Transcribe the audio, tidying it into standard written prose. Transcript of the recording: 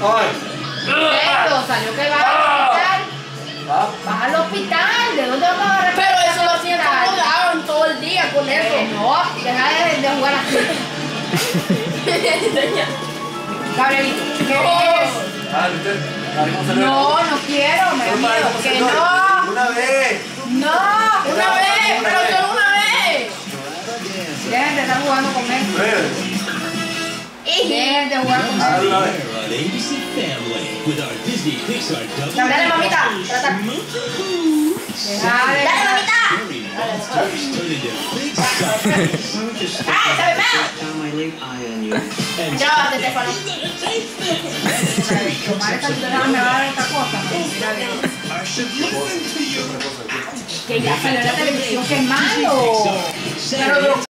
Esto salió que va al hospital. Vas al hospital. ¿De dónde vamos a agarrar? Pero eso lo siento en todo el día con eso. No, deja de jugar así. Gabrielito, ¿qué es? No, no quiero, me da miedo. Que no. Una vez. No, Una vez, pero solo una vez. dejen de estar jugando con él. Dejen de jugar con él. Una vez. Dale, mamita. Trata. Dale, mamita. ¡Sabe más! Grábate, Stefano. Tomar esta ciudad me va a dar esta cosa. Mira, bien. Que ya salió en la televisión, que es malo. Pero